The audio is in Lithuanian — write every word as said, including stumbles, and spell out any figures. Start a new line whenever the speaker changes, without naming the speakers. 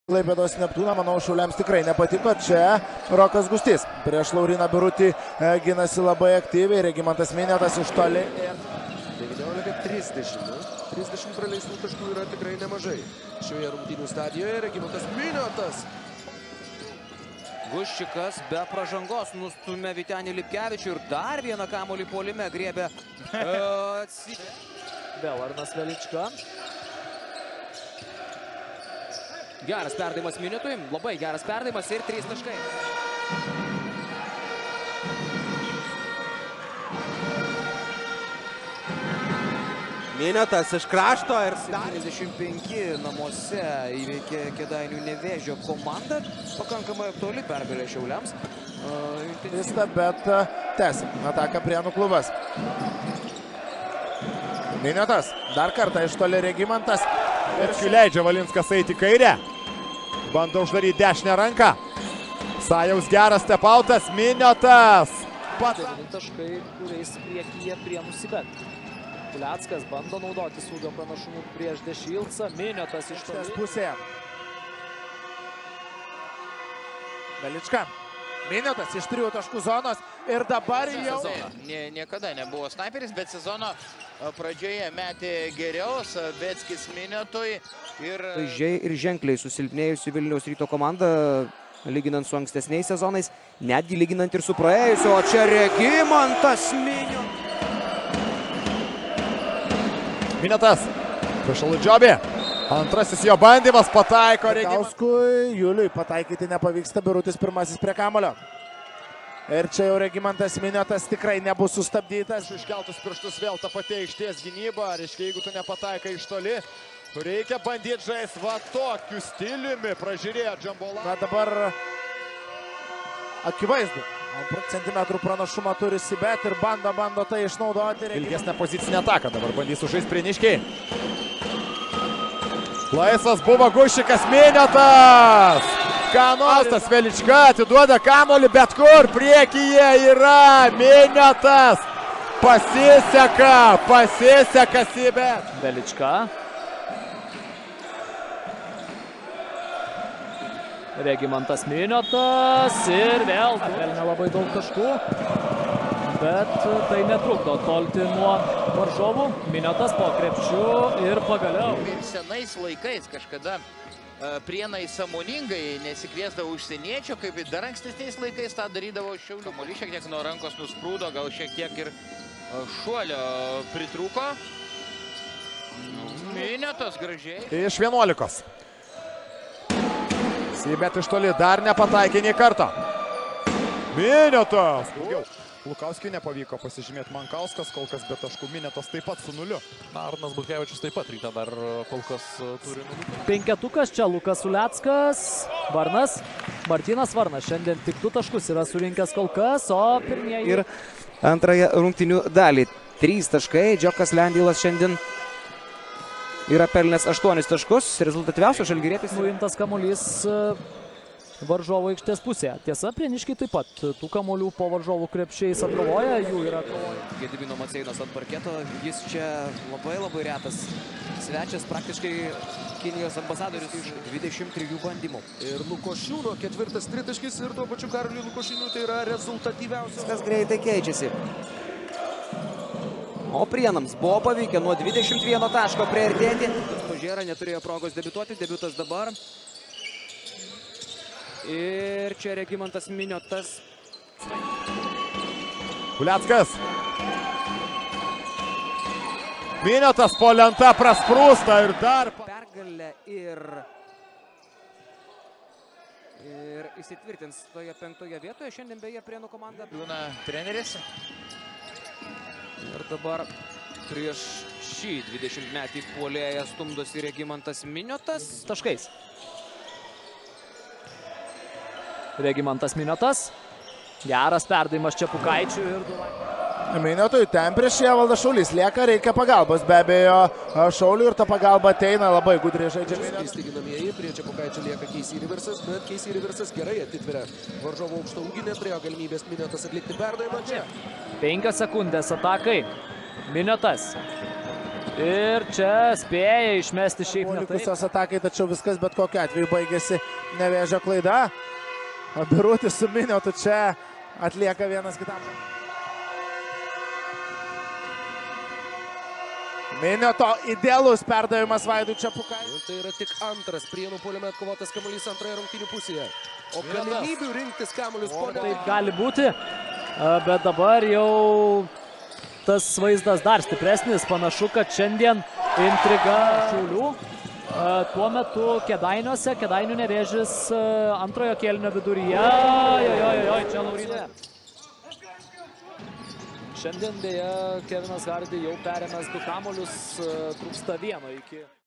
Klaipėdos Neptūną, manau, šauliams tikrai nepatiko. Čia Rokas Gustys prieš Lauriną Birutį ginasi labai aktyviai. Regimantas Miniotas iš toli.
devyniolika trisdešimt. trisdešimt praleistų taškų yra tikrai nemažai. Šioje rungtynių stadijoje Regimantas Miniotas.
Guščikas be pražangos nustumė Vytenį Lipkevičių ir dar vieną kamuolį puolime griebė.
Vėl Arnas Velička.
Geras perdavimas Miniotui, labai geras perdavimas ir trys taškai.
Miniotas iš krašto ir
septyniasdešimt penki namuose įveikė Kėdainių Nevėžio komandą. Pakankamai aktuali pergalė šiauliams.
Vista, bet tęsia ataką Prienų klubas. Miniotas, dar kartą iš toli Regimantas.
Ir leidžia Valinskas eiti kairę. Bando uždaryti dešinę ranką. Sajaus geras stepautas. Miniotas.
Devyni taškai, kuriais priekyje Prienų CBet. Kuliackas bando naudoti sūgio pranašumų prieš Dešilcą. Miniotas iš toli
pusėje. Velička. Miniotas iš trijų taškų zonos ir dabar jau...
Nie, niekada nebuvo sniperis, bet sezono pradžioje metė geriau. Saveckis Miniotui ir...
Žaizdžiai ir ženkliai susilpnėjusi Vilniaus Ryto komanda, lyginant su ankstesniais sezonais, netgi lyginant ir su praėjusiu, o čia Regimantas Miniotas.
Miniotas. Priešaludžiobė. Antrasis jo bandymas pataiko Regimantas.
Kauskui Juliui pataikyti nepavyksta, Birutis pirmasis prie kamulio. Ir čia jau Regimantas Miniotas tikrai nebus sustabdytas.
Iškeltus pirštus vėl ta pati aikštės gynyba. Reiškia, jeigu tu nepataikai iš toli, reikia bandyti žaisti va tokiu stiliumi. Pražiūrėjo Džambola.
Na dabar akivaizdu. Centimetrų pranašumą turi CBet ir bando, bando tai išnaudoti.
Ilgesnę pozicinę ataką dabar bandys sužaisti Prieniškiai. Laisvas buvo Guščikas, Miniotas. Kanostas Velička atiduoda kamuolį, bet kur priekyje yra Miniotas. Pasiseka, pasiseka CBet.
Velička. Regimantas Miniotas ir vėl pelnė labai daug taškų, bet tai netrukdo tolti nuo varžovų. Miniotas po krepšiu ir pagaliau.
Ir senais laikais kažkada Prienai sąmoningai nesikviesdavo užsieniečių, kaip ir dar ankstesniais laikais tą darydavo Šiaulių. Kamuolys šiek tiek nuo rankos nusprūdo, gal šiek tiek ir šuolio pritrūko. Miniotas gražiai.
Iš vienuolikos. CBet iš toli dar nepataikė nei karto. Miniotas. Lukauskiui nepavyko pasižymėti. Mankauskas kol kas be taškų. Miniotas taip pat su nuliu.
Na, Arnas Butkevičius taip pat ryte dar kol kas turi nuliu.
Penketukas čia Lukas Uleckas, Varnas, Martynas Varnas. Šiandien tik du taškus yra surinkęs kol kas, o pirmieji...
Ir antrąją rungtynių dalį. Trys taškai. Džiokas Lendylas šiandien yra pelnęs aštuonis taškus. Rezultatyviausias žalgirietis.
Nuimtas kamuolys varžovų aikštės pusėje. Tiesa, Prieniškiai taip pat tų kamuolių po varžovų krepšiais atkovoja, jų yra atkovoja.
Gedimino Maceinos ant parketo, jis čia labai labai retas svečias, praktiškai Kinijos ambasadorius iš dvidešimt trijų bandymų.
Ir Lukošiūno ketvirtas tritaškis ir tuo pačiu Karoliui Lukošiūnui tai yra rezultatyviausias.
Kas greitai keičiasi. O Prienams buvo pavykę nuo dvidešimt vieno taško priartėti. Pažėra neturėjo progos debiutuoti, debiutas dabar. Ir čia Regimantas Miniotas.
Kuliackas. Miniotas po lenta prasprūsta ir dar.
Pergalė ir... Ir įsitvirtins toje penktoje vietoje. Šiandien beje Prienų komanda.
Būna treneris.
Ir dabar prieš šį dvidešimtmetį puolėją stumdosi Regimantas Miniotas.
Taškais. Regimantas Miniotas. Geras perdavimas čia Pukaičiui ir Dulai.
Miniotui ten prieš Evaldą Šaulys lieka, reikia pagalbos. Be abejo Šauliui ir ta pagalba ateina labai gudriai žaidžia Miniotas.
Styginamieji, prie čia Pukaičio lieka Keisy Riversas, bet Keisy Riversas gerai atitveria varžovų aukštą ūgį, neturėjo galimybės Miniotas atlikti perdavimą čia.
Penkios sekundės atakai. Miniotas. Ir čia spėja išmesti šiaip ne taip.
Likusios atakai, tačiau viskas bet kokiu atveju baigėsi Nevėžio klaida. O Birutis su Miniotu čia atlieka vienas kitam. Minioto idealus perdavimas Vaidui Čepukai.
Tai yra tik antras Prienų puolime atkovotas kamuolys antroje rungtynių pusėje. O galimybių rinktis kamuolius po ne.
Taip gali būti, bet dabar jau tas vaizdas dar stipresnis. Panašu, kad šiandien intriga Šiaulių. Tuo metu Kėdainiuose, Kėdainių Nevėžis antrojo kėlinio viduryje. Jojojoj, čia Laurinė. Šiandien beje Kevinas Hardy jau perėmęs du kamuolius, trūksta vieno iki...